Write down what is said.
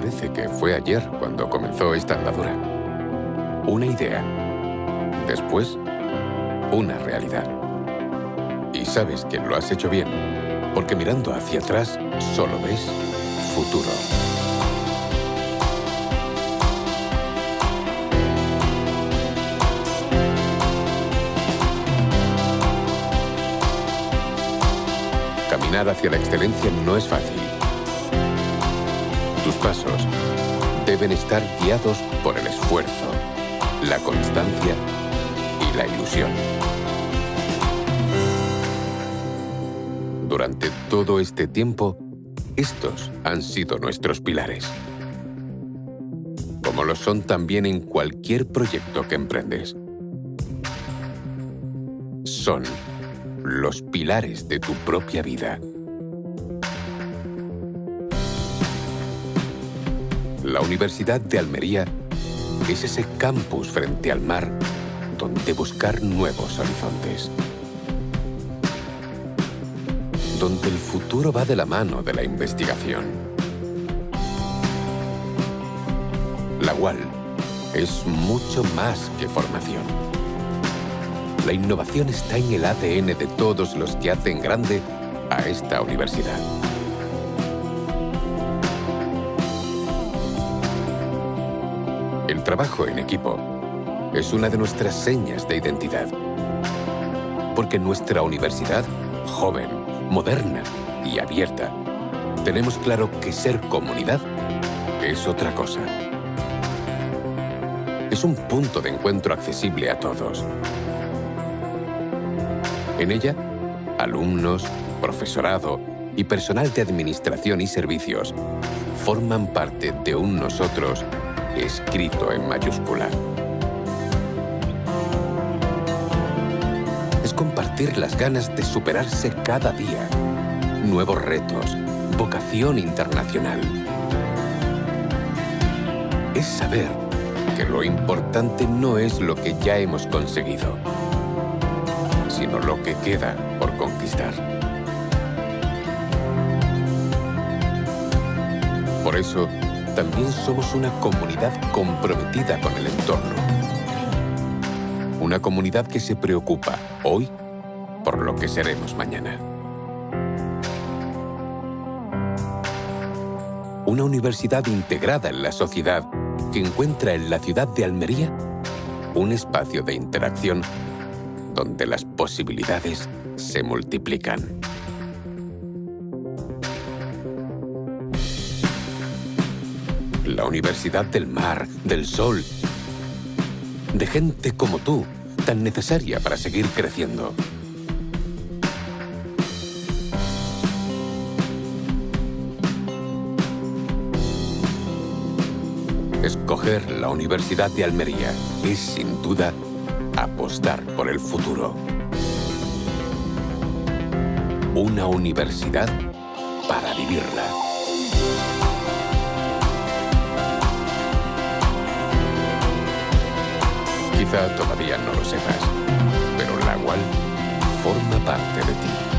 Parece que fue ayer cuando comenzó esta andadura. Una idea. Después, una realidad. Y sabes que lo has hecho bien, porque mirando hacia atrás solo ves futuro. Caminar hacia la excelencia no es fácil. Tus pasos deben estar guiados por el esfuerzo, la constancia y la ilusión. Durante todo este tiempo, estos han sido nuestros pilares. Como lo son también en cualquier proyecto que emprendes. Son los pilares de tu propia vida. La Universidad de Almería es ese campus frente al mar donde buscar nuevos horizontes. Donde el futuro va de la mano de la investigación. La UAL es mucho más que formación. La innovación está en el ADN de todos los que hacen grande a esta universidad. El trabajo en equipo es una de nuestras señas de identidad. Porque en nuestra universidad, joven, moderna y abierta, tenemos claro que ser comunidad es otra cosa. Es un punto de encuentro accesible a todos. En ella, alumnos, profesorado y personal de administración y servicios forman parte de un nosotros escrito en mayúscula. Es compartir las ganas de superarse cada día, nuevos retos, vocación internacional. Es saber que lo importante no es lo que ya hemos conseguido, sino lo que queda por conquistar. Por eso, también somos una comunidad comprometida con el entorno. Una comunidad que se preocupa hoy por lo que seremos mañana. Una universidad integrada en la sociedad que encuentra en la ciudad de Almería un espacio de interacción donde las posibilidades se multiplican. La Universidad del Mar, del Sol, de gente como tú, tan necesaria para seguir creciendo. Escoger la Universidad de Almería es, sin duda, apostar por el futuro. Una universidad para vivirla. Quizá todavía no lo sepas, pero la UAL forma parte de ti.